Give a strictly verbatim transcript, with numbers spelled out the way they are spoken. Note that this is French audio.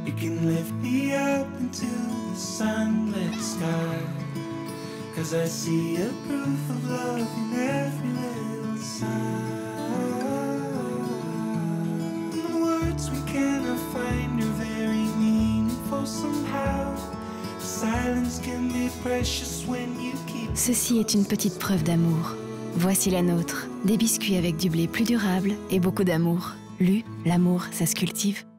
It can lift me up into the sunlit sky. Cause I see a proof of love in every little sign. The words we cannot find are very meaningful somehow. Silence can be precious when you keep. Ceci est une petite preuve d'amour. Voici la nôtre, des biscuits avec du blé plus durable et beaucoup d'amour. Lu, l'amour, ça se cultive.